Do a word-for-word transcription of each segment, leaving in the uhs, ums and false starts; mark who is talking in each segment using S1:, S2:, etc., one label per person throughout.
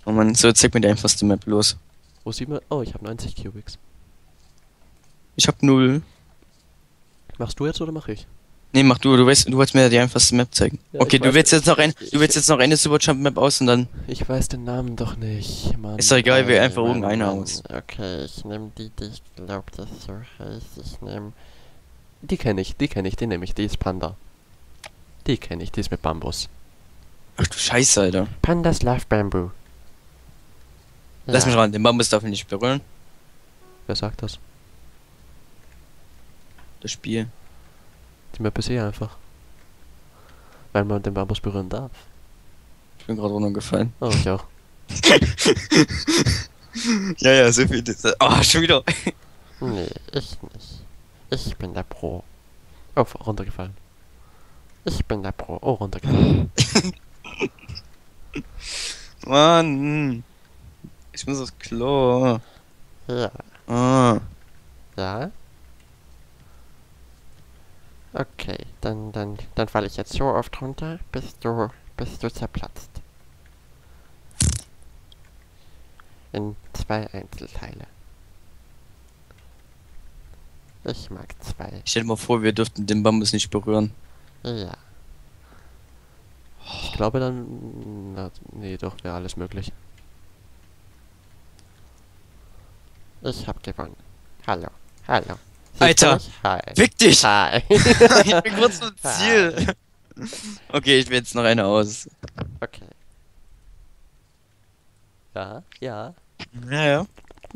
S1: Oh Mann, so zeig mir die einfachste Map los.
S2: Wo sieht man? Oh, ich habe neunzig Cubics.
S1: Ich hab null.
S2: Machst du jetzt oder mach ich?
S1: Nee, mach du, du weißt, du wolltest mir die einfachste Map zeigen.
S2: Ja,
S1: Okay,
S2: ich
S1: du
S2: weiß,
S1: willst jetzt noch ein,
S2: ich-
S1: du willst jetzt noch eine Superjump Map aus und dann.
S2: Ich weiß den Namen doch nicht, Mann.
S1: Ist doch egal, wähl einfach
S2: Mann,
S1: irgendeine
S2: Mann.
S1: aus.
S2: Okay, ich nehme die, die ich glaube, das so heißt. Ich nehme... Die kenne ich, die kenne ich, die nehme ich, die ist Panda. Die kenne ich, die ist mit Bambus.
S1: Ach du Scheiße, Alter.
S2: Pandas love Bamboo.
S1: Lass
S2: Ja.
S1: mich ran, den Bambus darf ich nicht berühren.
S2: Wer sagt das?
S1: Das Spiel.
S2: Die Map ist eh einfach. Weil man den Bambus berühren darf.
S1: Ich bin gerade runtergefallen.
S2: Oh, ich auch.
S1: Ja, ja, so viel. Das, oh, schon wieder.
S2: Nee, ich nicht. Ich bin der Pro. Oh, runtergefallen. Ich bin der Pro. Oh, runtergefallen.
S1: Mann. Ich muss aufs Klo.
S2: Ja.
S1: Ah.
S2: Ja? Okay, dann, dann, dann falle ich jetzt so oft runter, bis du, bis du zerplatzt. In zwei Einzelteile. Ich mag zwei.
S1: Stell dir mal vor, wir dürften den Bambus nicht berühren.
S2: Ja. Ich glaube dann... Na, nee, doch, wäre alles möglich. Ich hab gewonnen. Hallo. Hallo. Siehst du
S1: Alter,
S2: mich? Hi.
S1: Fick dich!
S2: Hi.
S1: Ich bin kurz vom Ziel.
S2: Hi.
S1: Okay, ich will jetzt noch eine aus.
S2: Okay. Ja, ja.
S1: Ja, ja.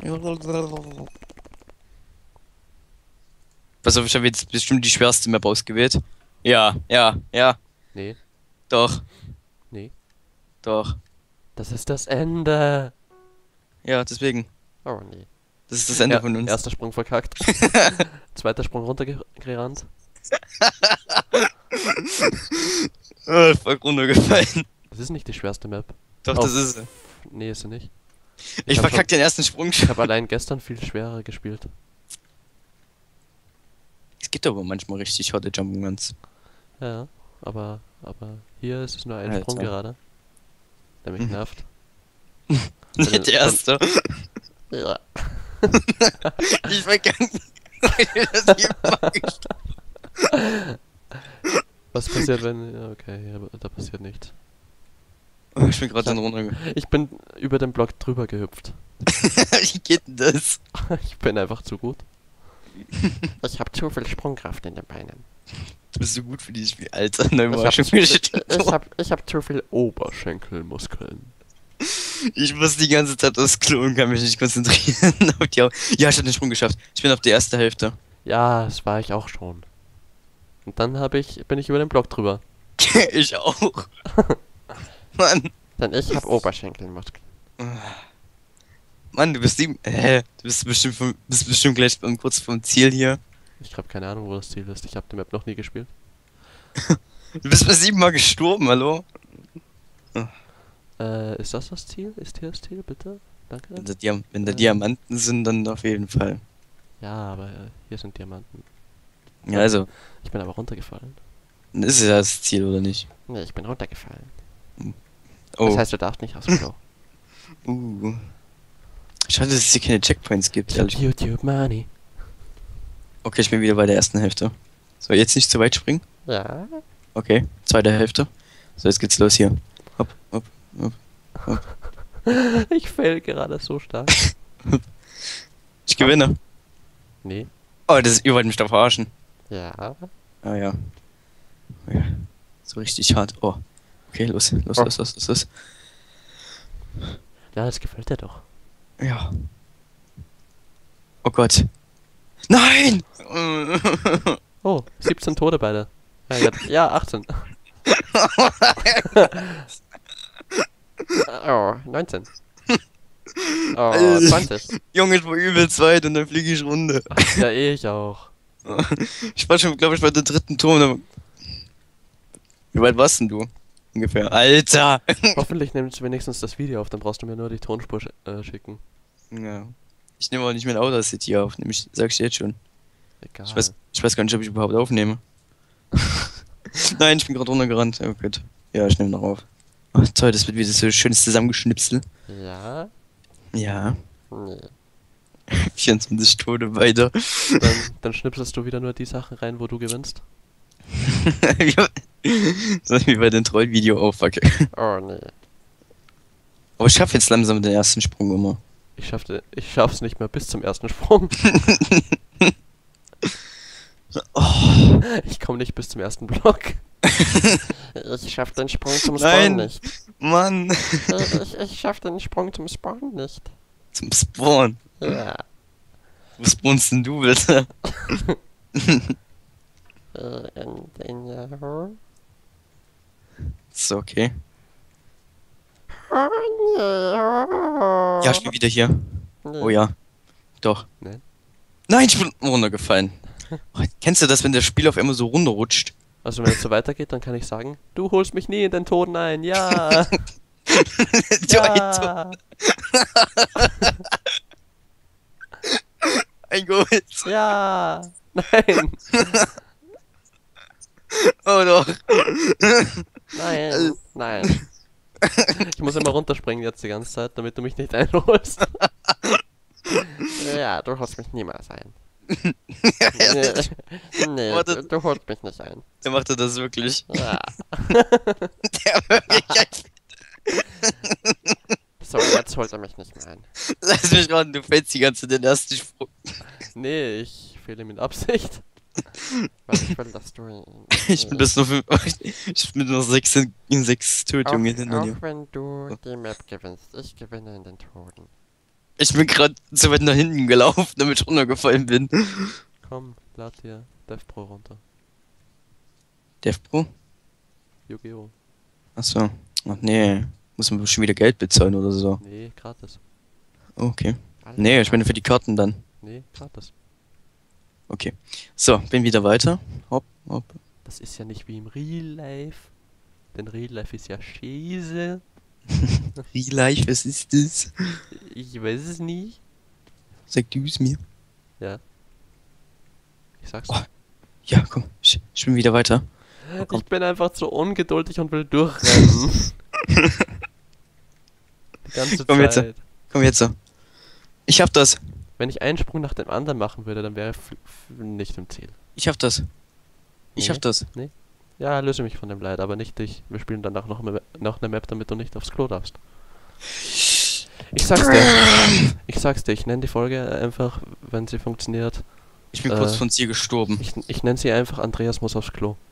S1: Pass auf, ich habe jetzt bestimmt die schwerste Map ausgewählt. Ja, ja, ja.
S2: Nee,
S1: Doch,
S2: nee.
S1: doch.
S2: Das ist das Ende.
S1: Ja, deswegen.
S2: Oh nee.
S1: Das ist das Ende
S2: Ja,
S1: von uns.
S2: erster Sprung verkackt. Zweiter Sprung runtergerannt.
S1: Oh, voll runtergefallen.
S2: Das ist nicht die schwerste Map.
S1: Doch,
S2: Oh.
S1: das ist sie.
S2: Nee, ist sie nicht.
S1: Ich
S2: hab
S1: verkack den ersten Sprung
S2: Ich
S1: schon.
S2: habe allein gestern viel schwerer gespielt.
S1: Es gibt aber manchmal richtig harte Jumping Runs.
S2: Ja, aber, aber hier ist es nur ein
S1: Alter.
S2: Sprung gerade. Der mich
S1: Mhm.
S2: nervt.
S1: Nicht der erste.
S2: Ja.
S1: Ich verkack. Das jedes Mal
S2: Was passiert, wenn... ja, okay, aber da passiert nichts.
S1: Oh, ich bin gerade dann runtergefallen.
S2: Ich bin über den Block drüber gehüpft.
S1: Wie geht denn das?
S2: Ich bin einfach zu gut. Ich habe zu viel Sprungkraft in den Beinen.
S1: Du bist so gut für dieses Spiel, Alter. Nein,
S2: Ich
S1: war
S2: hab,
S1: schon
S2: ich,
S1: wieder
S2: ich hab, ich hab zu viel Oberschenkelmuskeln.
S1: Ich muss die ganze Zeit aufs Klo und kann mich nicht konzentrieren. Auf die Au- ja, ich hab den Sprung geschafft. Ich bin auf der ersten Hälfte.
S2: Ja, das war ich auch schon. Und dann hab ich, bin ich über den Block drüber.
S1: Ich auch. Mann.
S2: Denn ich hab Oberschenkelmuskeln.
S1: Mann, du bist sieben. Hä? Du bist bestimmt, vom, bist bestimmt gleich beim, kurz vom Ziel hier.
S2: Ich hab keine Ahnung, wo das Ziel ist. Ich hab die Map noch nie gespielt.
S1: Du bist bei siebenmal gestorben, hallo?
S2: Äh, ist das das Ziel? Ist hier das Ziel, bitte? Danke.
S1: Wenn da, Diam wenn da
S2: Ja.
S1: Diamanten sind, dann auf jeden Fall.
S2: Ja, aber äh, hier sind Diamanten.
S1: Ja, also,
S2: Ich bin aber runtergefallen.
S1: dann ist es ja das Ziel, oder nicht?
S2: Nee, ich bin runtergefallen.
S1: Oh.
S2: Das heißt, du darfst nicht aufs Klo.
S1: uh. Schade, dass es hier keine Checkpoints gibt,
S2: Ich hab
S1: ehrlich.
S2: YouTube Money.
S1: Okay, ich bin wieder bei der ersten Hälfte. So, jetzt nicht zu weit springen.
S2: Ja.
S1: Okay, zweite Hälfte. So, jetzt geht's los hier. Hopp, hopp, hopp.
S2: Ich fail gerade so stark.
S1: Ich gewinne.
S2: Nee.
S1: Oh, das ist, ihr wollt mich da verarschen.
S2: Ja.
S1: Ah ja. Oh, ja. So richtig hart. Oh. Okay, los, los,
S2: Oh.
S1: los, los, los, los.
S2: Ja, das gefällt dir doch.
S1: Ja. Oh Gott. Nein!
S2: Oh, siebzehn Tote beide. Ja, ja, ja achtzehn. Oh, neunzehn. Oh, zwanzig.
S1: Junge, ich war übelst weit und dann fliege ich runter.
S2: Ja, eh, ich auch.
S1: Ich war schon, glaube ich, bei der dritten Turm. aber- Wie weit warst denn du? Ungefähr. Alter!
S2: Hoffentlich nimmst du wenigstens das Video auf, dann brauchst du mir nur die Tonspur sch äh, schicken.
S1: Ja. Ich nehme auch nicht mit Audacity auf, nämlich, sag ich dir jetzt schon.
S2: Egal.
S1: Ich weiß, ich weiß gar nicht, ob ich überhaupt aufnehme. Nein, ich bin gerade runtergerannt. Oh Gott. Ja, ich nehme noch auf. Ach toll, das wird wieder so schönes Zusammengeschnipsel.
S2: Ja?
S1: Ja.
S2: Nee.
S1: vierundzwanzig Tode weiter.
S2: Dann, dann schnipselst du wieder nur die Sachen rein, wo du gewinnst.
S1: So wie bei dem Troll-Video auch, fuck.
S2: Oh nee.
S1: Aber ich schaff jetzt langsam den ersten Sprung immer.
S2: Ich schaffte, ich schaff's nicht mehr bis zum ersten Sprung.
S1: Oh.
S2: Ich komme nicht bis zum ersten Block. Ich schaff den Sprung zum Spawn
S1: Nein.
S2: nicht.
S1: Mann.
S2: Ich, ich, ich schaff den Sprung zum Spawn nicht.
S1: Zum Spawn.
S2: Ja.
S1: Wo spawnst denn du bitte?
S2: Äh, in den Yahoo.
S1: Ist okay.
S2: Oh nee.
S1: Ja, ich bin wieder hier.
S2: Nee.
S1: Oh ja. Doch.
S2: Nein.
S1: Nein, ich bin runtergefallen. Oh, kennst du das, wenn das Spiel auf einmal so runterrutscht?
S2: Also wenn es so weitergeht, dann kann ich sagen, du holst mich nie in den Tod ein. Ja. Ja.
S1: Ein Gold.
S2: Ja. Nein.
S1: Oh doch.
S2: Nein. Nein. Ich muss immer runterspringen jetzt die ganze Zeit, damit du mich nicht einholst. Ja, du holst mich niemals ein. Nee, nee
S1: Warte.
S2: du, du holst mich nicht ein.
S1: Der machte das wirklich.
S2: Ja.
S1: Der wirklich.
S2: So, jetzt holt er mich nicht mehr ein.
S1: Lass mich raten, du fällst die ganze Zeit den ersten Sprung.
S2: Nee, ich fehle mit Absicht. Weil ich will, dass du...
S1: Ich bin bis nur fünf. Ich bin nur sechs in, in sechs Tötungen
S2: auch,
S1: hinter dir.
S2: auch wenn du die Map gewinnst, ich gewinne in den Toten.
S1: Ich bin gerade so weit nach hinten gelaufen, damit ich runtergefallen bin.
S2: Komm, lad dir Dev Pro runter.
S1: Dev Pro?
S2: Yu-Gi-Oh!
S1: Achso. Ach nee. Muss man schon wieder Geld bezahlen oder so.
S2: Nee, gratis.
S1: Okay.
S2: Alles
S1: Nee, ich
S2: gratis.
S1: meine für die Karten dann.
S2: Nee, gratis.
S1: Okay. So, bin wieder weiter. Hopp, hopp.
S2: Das ist ja nicht wie im Real Life. Denn Real Life ist ja Scheiße.
S1: Real Life, was ist das?
S2: Ich weiß es nicht.
S1: Sag du es mir.
S2: Ja. Ich sag's
S1: Oh.
S2: dir.
S1: Ja, komm. Ich, ich bin wieder weiter. komm.
S2: Ich bin einfach zu ungeduldig und will durchrennen. Die ganze
S1: Komm jetzt.
S2: Zeit.
S1: Komm jetzt so. Ich hab das.
S2: Wenn ich einen Sprung nach dem anderen machen würde, dann wäre ich f- f- nicht im Ziel.
S1: Ich hab das. Ich
S2: Nee.
S1: hab das.
S2: Ja, löse mich von dem Leid, aber nicht dich. Wir spielen danach noch, eine- noch eine Map, damit du nicht aufs Klo darfst. Ich sag's dir. Ich sag's dir, ich nenne die Folge einfach, wenn sie funktioniert.
S1: Ich bin kurz
S2: Äh.
S1: von dir gestorben.
S2: Ich, ich nenne sie einfach Andreas muss aufs Klo.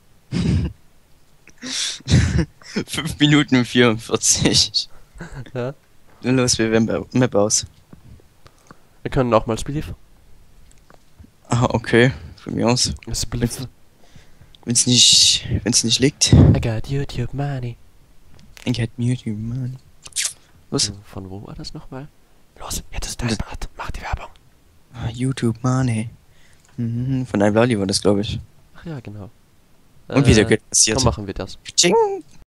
S1: fünf Minuten und vierundvierzig.
S2: Ja.
S1: Nun los, wir werden Map aus.
S2: Wir können auch mal Spliff.
S1: Ah, okay. Von mir aus.
S2: Spliff.
S1: Wenn's nicht, wenn's nicht liegt.
S2: I got YouTube money.
S1: Ich hätte mir die Mann. Was?
S2: Von wo war das nochmal? Los, jetzt ist dein Part. Mach die Werbung.
S1: Ah, YouTube Money. Mhm, von iValley war das, glaube ich.
S2: Ach ja, genau.
S1: Und wieder
S2: Äh,
S1: Geld passiert.
S2: Komm, machen wir das.
S1: Tsching.